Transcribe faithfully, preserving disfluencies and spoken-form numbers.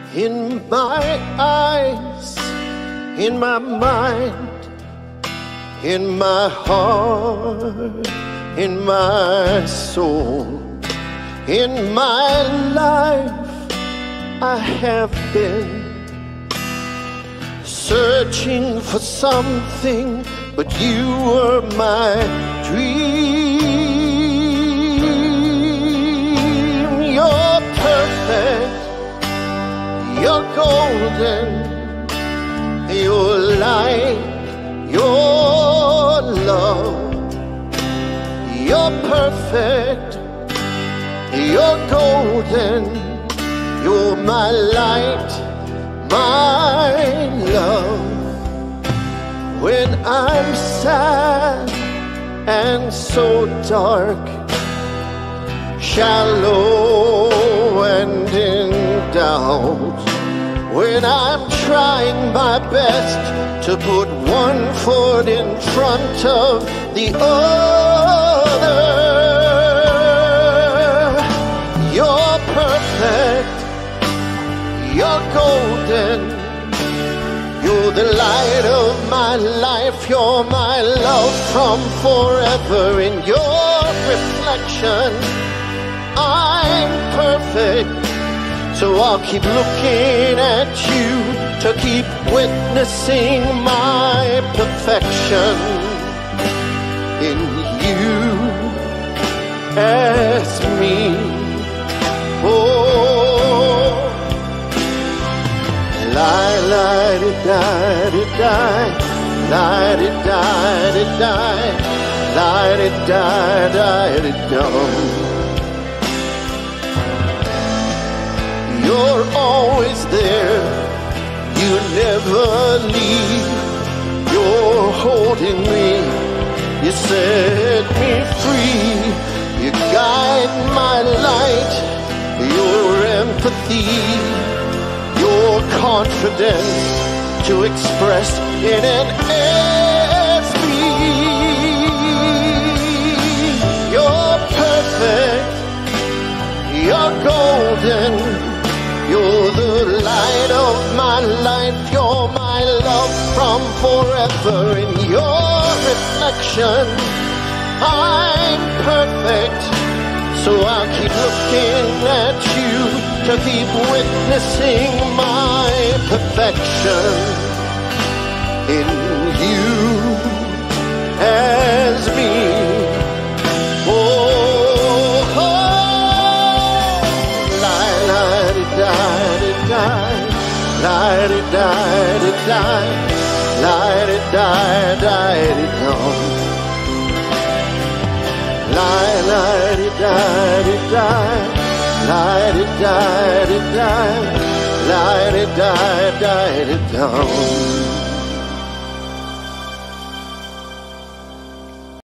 in my eyes, in my mind, in my heart, in my soul, in my life. I have been searching for something, but you were my dream. You're perfect, you're golden, you're light, you're love. You're perfect, you're golden, you're my light, my love. When I'm sad and so dark, shallow and in doubt, when I'm trying my best to put one foot in front of the other, you're perfect, you're golden, you're the light of my life, you're my love from forever. In your reflection, I'm perfect, so I'll keep looking at you to keep witnessing my perfection. In you as me, oh, lie, lie, di, die, di, die, lie, di, die, di, die, lie, di, die, die, di, dum. You're always there, you never leave, you're holding me, you set me free, you guide my light, your empathy, your confidence to express in an S B. You're perfect, you're golden, you're the light of my life, you're my love from forever. In your reflection, I'm perfect, so I'll keep looking at you to keep witnessing my perfection. In you as me, oh, oh, lie, lie, di, die, di, die, lie, di, die, di, die, lie, di, die, die, di, dum. Lie, lie, di, die, di, die, lie, di, die, di, die, lie, di, die, die, di, dum.